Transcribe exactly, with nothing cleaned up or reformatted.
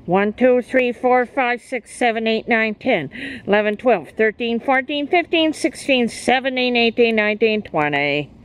one, two, three, four, five, six, seven, eight, nine, ten, eleven, twelve, thirteen, fourteen, fifteen, sixteen, seventeen, eighteen, nineteen, twenty.